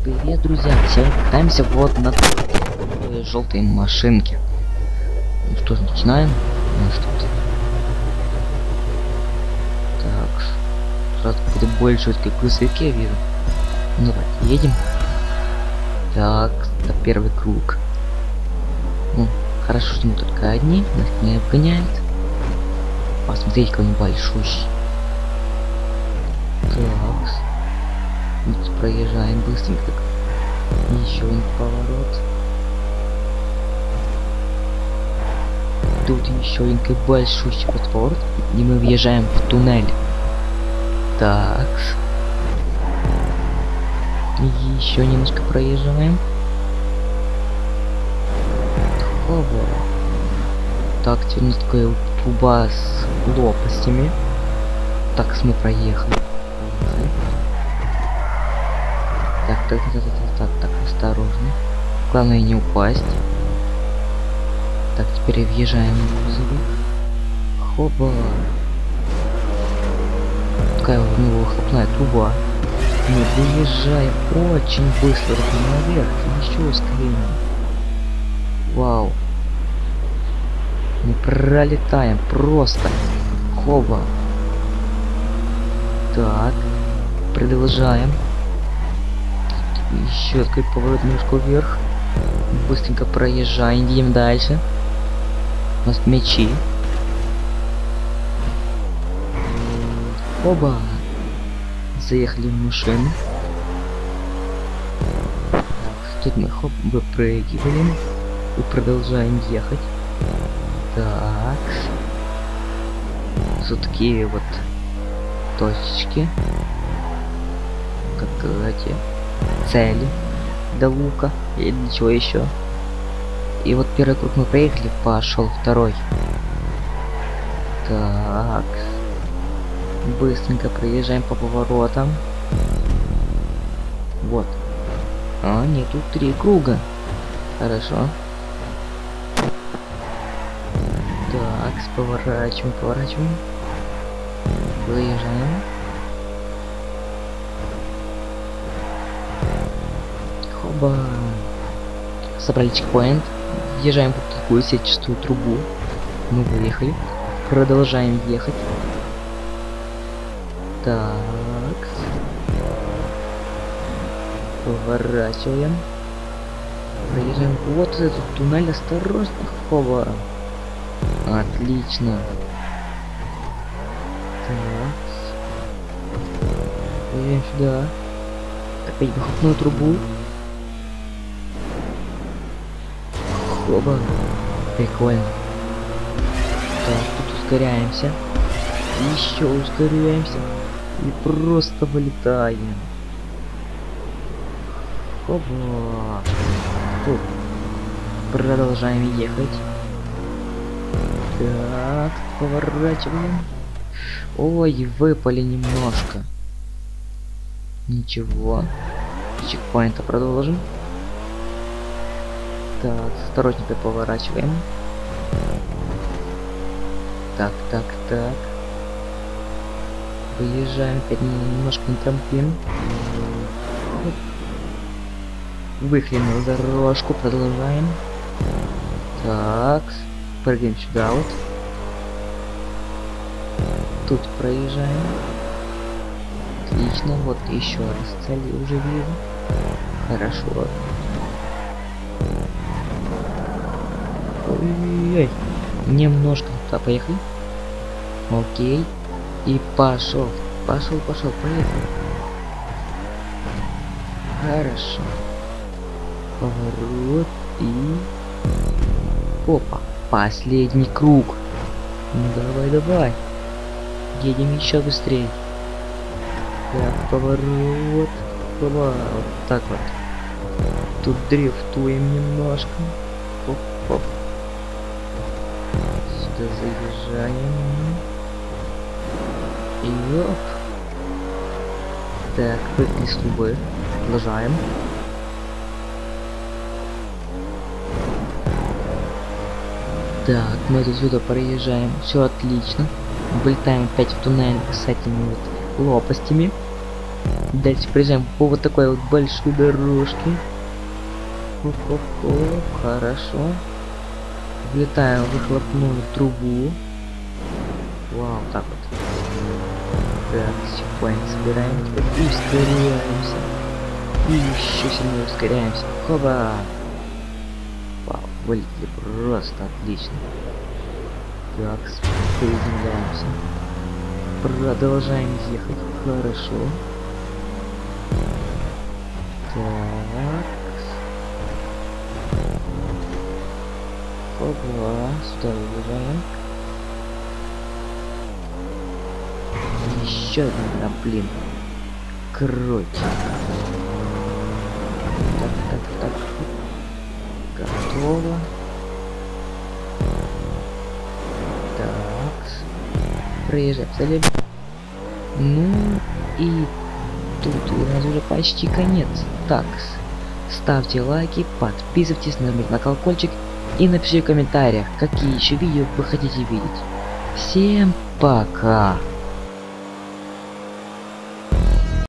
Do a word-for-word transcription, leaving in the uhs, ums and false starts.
Привет, друзья! Сегодня катаемся вот на такой желтой машинке. Ну что ж, начинаем. У нас тут... Так, сразу какой-то большой такой грузовик я вижу. Ну давай, едем. Так, это первый круг. Ну, хорошо, что мы только одни, нас не обгоняет. Посмотрите, какой он большущий. Так, вот проезжаем быстренько. Так. Еще один поворот. Тут еще один большущий поворот, и мы въезжаем в туннель. Так. Еще немножко проезжаем. Ого. Так, теперь у нас такая вот труба с лопастями. Так, мы проехали. Так, так, так, так, так, так, осторожно. Главное не упасть. Так, теперь въезжаем в грузовик. Хоба. Такая вот у него выхлопная труба. Мы выезжаем очень быстро наверх. Еще ускорение. Вау. Мы пролетаем просто. Хоба. Так. Продолжаем. Еще такой поворот немножко вверх. Быстренько проезжаем, едем дальше. У нас мячи. Оба. Заехали в машину. Так, тут мы хоп, выпрыгиваем и продолжаем ехать. Так. Вот такие вот точечки. Как эти цели до лука или для чего еще. И вот первый круг мы проехали, пошел второй. Так, быстренько проезжаем по поворотам. Вот. А, нет, тут три круга. Хорошо. Так, поворачиваем, поворачиваем. Выезжаем. Хоба. Собрали чекпоинт. Въезжаем в такую сетчатую трубу. Мы выехали. Продолжаем ехать. Так. Поворачиваем. Проезжаем вот этот туннель. Осторожно. Хоба. Отлично. Так. Поедем сюда. Опять выхлопную трубу. Оба. Прикольно. Так, тут ускоряемся. Еще ускоряемся. И просто вылетаем. Оба. Оп. Продолжаем ехать. Так, поворачиваем. Ой, выпали немножко. Ничего. Чекпоинта продолжим. Так, осторожненько поворачиваем. Так, так, так. Выезжаем опять немножко на трамплин. Выехали на дорожку, продолжаем. Так, прыгаем сюда вот. Тут проезжаем. Отлично, вот еще раз цели уже вижу. Хорошо. Ой-ой-ой. Немножко. Так, поехали. Окей. И пошел. Пошел, пошел, поехали. Хорошо. Поворот и... Опа. Последний круг. Ну давай, давай. Едем еще быстрее. Так, поворот. Поворот. Вот так вот. Тут дрифтуем немножко. Оп-оп. Сюда заезжаем. И оп. Так, выпли с трубы. Продолжаем. Так, мы тут сюда проезжаем. Все отлично. Вылетаем опять в туннель с этими вот лопастями. дальше проезжаем по вот такой вот большой дорожке. Оп-оп-оп, хорошо. Влетаем в выхлопную трубу. Вау, так вот. Так, чекпоинт собираем. И ускоряемся. И еще сильнее ускоряемся. Хоба! Вау, вылетели просто отлично. Так, приземляемся. Продолжаем ехать. Хорошо. Так. Хоба, сюда выезжаем. Еще один трамплин. Круть. Так, так, так. Готово. Так. Проезжаем залез. Ну и тут у нас уже почти конец. Так. Ставьте лайки, подписывайтесь, нажмите на колокольчик и напишите в комментариях, какие еще видео вы хотите видеть. Всем пока!